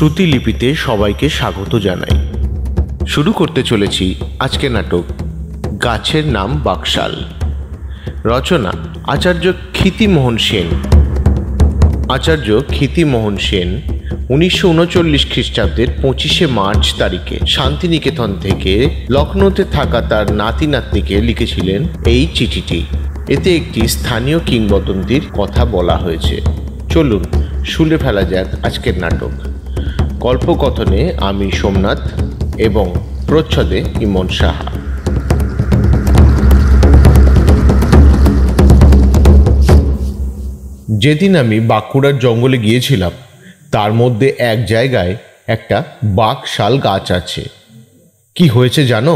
শ্রুতিলিপিতে সবাইকে স্বাগত জানাই। শুরু করতে চলেছি আজকের নাটক গাছের নাম বাকশাল। রচনা আচার্য ক্ষিতিমোহন সেন। আচার্য ক্ষিতিমোহন সেন 1939 খ্রিস্টাব্দের 25শে মার্চ তারিখে শান্তিনিকেতন থেকে লখনৌতে থাকা তার নাতি নাতনিকে লিখেছিলেন এই চিঠিটি। এতে একটি স্থানীয় কিংবদন্তির কথা বলা হয়েছে। চলুন শুনে ফেলা যাক আজকের নাটক। গল্পকথনে আমি সোমনাথ এবং প্রচ্ছদে ইমন সাহা। যেদিন আমি বাঁকুড়ার জঙ্গলে গিয়েছিলাম তার মধ্যে এক জায়গায় একটা বাকশাল গাছ আছে। কি হয়েছে জানো?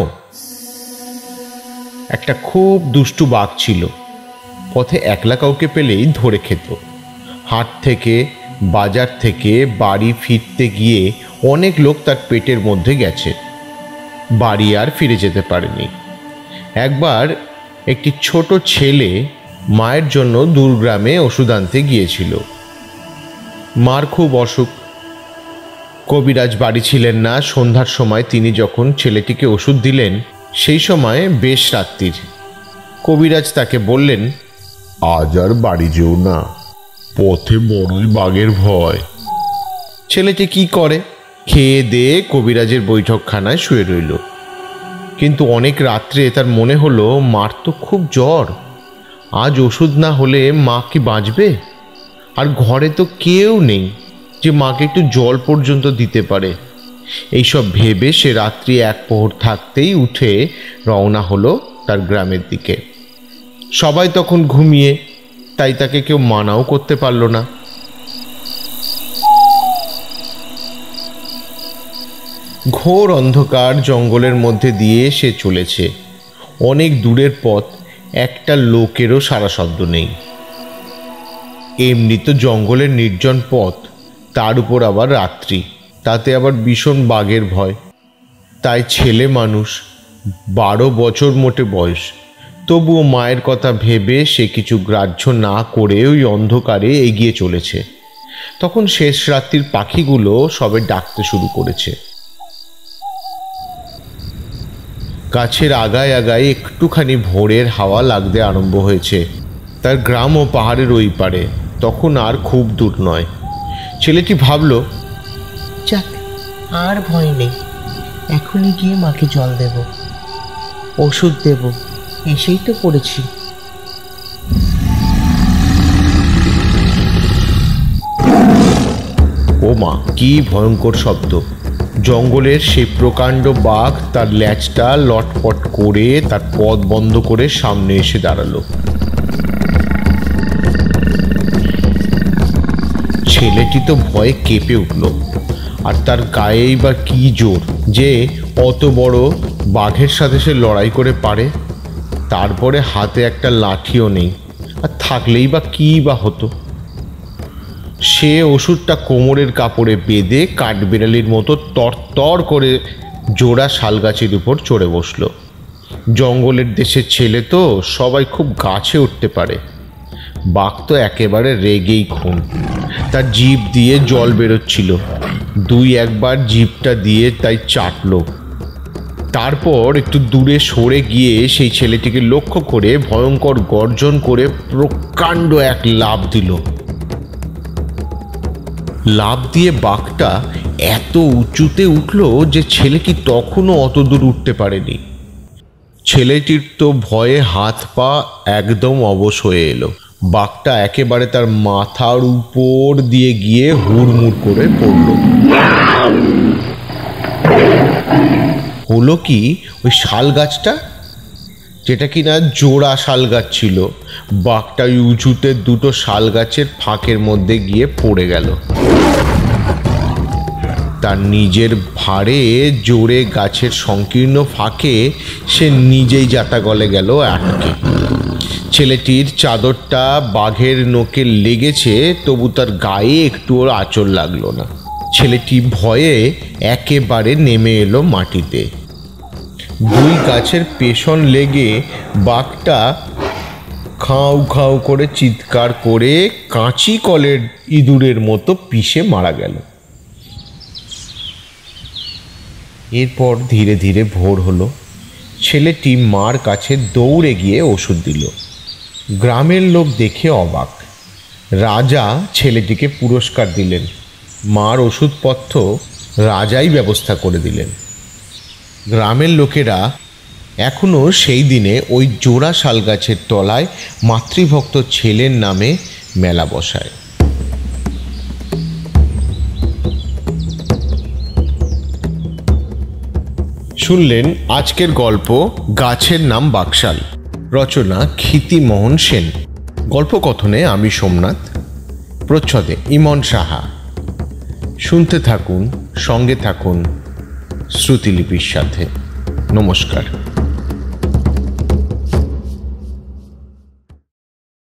একটা খুব দুষ্টু বাঘ ছিল। পথে একলা কাউকে পেলেই ধরে খেত। হাট থেকে বাজার থেকে বাড়ি ফিরতে গিয়ে অনেক লোক তার পেটের মধ্যে গেছে, বাড়ি আর ফিরে যেতে পারেনি। একবার একটি ছোট ছেলে মায়ের জন্য দূরগ্রামে ওষুধ আনতে গিয়েছিল। মার খুব অসুখ। কবিরাজ বাড়ি ছিলেন না। সন্ধ্যার সময় তিনি যখন ছেলেটিকে ওষুধ দিলেন সেই সময় বেশ রাত্রির। কবিরাজ তাকে বললেন, আজ আর বাড়ি যেও না, পথে বড়ই বাঘের ভয়। ছেলেটি কি করে? খেয়ে দিয়ে কবিরাজের বৈঠকখানায় শুয়ে রইল। কিন্তু অনেক রাত্রে তার মনে হলো মার তো খুব জ্বর, আজ ওষুধ না হলে মা কি বাঁচবে? আর ঘরে তো কেউ নেই যে মাকে একটু জল পর্যন্ত দিতে পারে। এইসব ভেবে সে রাত্রি এক প্রহর থাকতেই উঠে রওনা হলো তার গ্রামের দিকে। সবাই তখন ঘুমিয়ে, তাই তাকে কেউ মানাও করতে পারল না। ঘোর অন্ধকার জঙ্গলের মধ্যে দিয়ে সে চলেছে। অনেক দূরের পথ, একটা লোকেরও সারা শব্দ নেই। এমনি তো জঙ্গলের নির্জন পথ, তার উপর আবার রাত্রি, তাতে আবার ভীষণ বাঘের ভয়। তাই ছেলে মানুষ, 12 বছর মোটে বয়স, তবুও মায়ের কথা ভেবে সে কিছু গ্রাহ্য না করে ওই অন্ধকারে এগিয়ে চলেছে। তখন শেষ রাত্রির পাখিগুলো সবে ডাকতে শুরু করেছে। গাছের আগায় আগায় একটুখানি ভোরের হাওয়া লাগতে আরম্ভ হয়েছে। তার গ্রাম ও পাহাড়ের ওই পারে, তখন আর খুব দূর নয়। ছেলেটি ভাবল, যাক, আর ভয় নেই, এখনই গিয়ে মাকে জল দেব, ওষুধ দেব, এসেই তো পড়েছি। ও মা, কি ভয়ঙ্কর শব্দ! জঙ্গলের সেই প্রকাণ্ড বাঘ তার ল্যাজটা লটপট করে তার পথ বন্ধ করে সামনে এসে দাঁড়ালো। ছেলেটি তো ভয়ে কেঁপে উঠল। আর তার গায়েই বা কি জোর যে অত বড় বাঘের সাথে সে লড়াই করে পারে। তারপরে হাতে একটা লাঠিও নেই, আর থাকলেই বা কী বা হতো। সে ওষুধটা কোমরের কাপড়ে বেঁধে কাঠবেড়ালির মতো তরতর করে জোড়া শালগাছের উপর চড়ে বসল। জঙ্গলের দেশের ছেলে তো, সবাই খুব গাছে উঠতে পারে। বাঘ তো একেবারে রেগেই খুন। তার জিভ দিয়ে জল বেরোচ্ছিল। 2-1 জিভটা দিয়ে তাই চাটল। তারপর একটু দূরে সরে গিয়ে সেই ছেলেটিকে লক্ষ্য করে ভয়ঙ্কর গর্জন করে প্রকাণ্ড এক লাফ দিল। লাফ দিয়ে বাঘটা এত উঁচুতে উঠল যে ছেলেটি তখনও অত দূর উঠতে পারেনি। ছেলেটির তো ভয়ে হাত পা একদম অবশ হয়ে এলো। বাঘটা একেবারে তার মাথার উপর দিয়ে গিয়ে হুড়মুড় করে পড়ল। হলো কি, ওই শাল গাছটা, যেটা কিনা জোড়া শাল গাছ ছিল, বাঘটা উঁচুতে দুটো শাল গাছের ফাঁকের মধ্যে গিয়ে পড়ে গেল। তার নিজের ভারে জোরে গাছের সংকীর্ণ ফাঁকে সে নিজেই জাতা গলে গেল আটকে। ছেলেটির চাদরটা বাঘের নোকে লেগেছে, তবু তার গায়ে একটুও আঁচড় লাগলো না। ছেলেটি ভয়ে একেবারে নেমে এলো মাটিতে। 2 গাছের পেছন লেগে বাঘটা খাও খাও করে চিৎকার করে কাঁচি কলের ইঁদুরের মতো পিষে মারা গেল। এরপর ধীরে ধীরে ভোর হলো। ছেলেটি মার কাছে দৌড়ে গিয়ে ওষুধ দিল। গ্রামের লোক দেখে অবাক। রাজা ছেলেটিকে পুরস্কার দিলেন। মার ওষুধপত্র রাজাই ব্যবস্থা করে দিলেন। গ্রামের লোকেরা এখনও সেই দিনে ওই জোড়া শাল গাছের তলায় মাতৃভক্ত ছেলের নামে মেলা বসায়। শুনলেন আজকের গল্প গাছের নাম বাকশাল, রচনা ক্ষিতিমোহন সেন। গল্প কথনে আমি সোমনাথ, প্রচ্ছদে ইমন সাহা। শুনতে থাকুন, সঙ্গে থাকুন শ্রুতিলিপির সাথে। নমস্কার।